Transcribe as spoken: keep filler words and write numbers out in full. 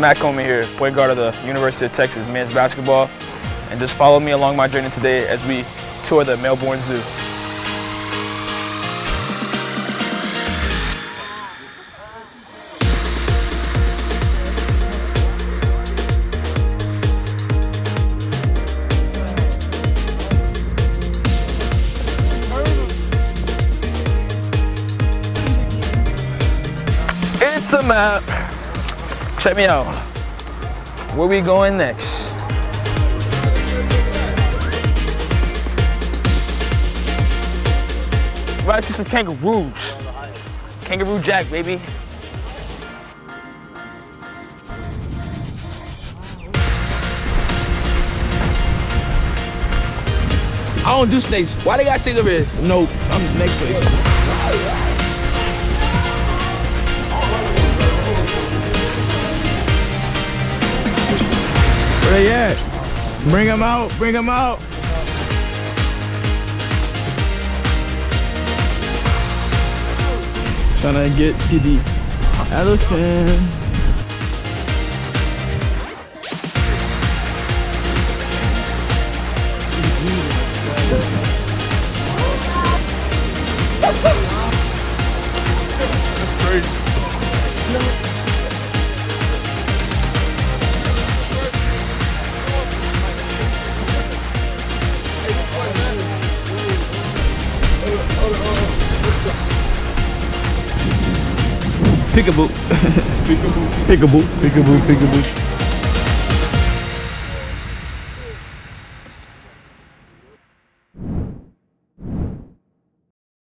Matt Coleman here, point guard of the University of Texas men's basketball. And just follow me along my journey today as we tour the Melbourne Zoo. It's a map. Check me out. Where we going next? Right to some kangaroos. Kangaroo Jack, baby. I don't do snakes. Why they got snakes over here? No, I'm next place. Where they at? Bring them out, bring them out. Trying to get to the elephant. That's crazy. Peekaboo. Peekaboo. Peekaboo. Peekaboo. Peekaboo.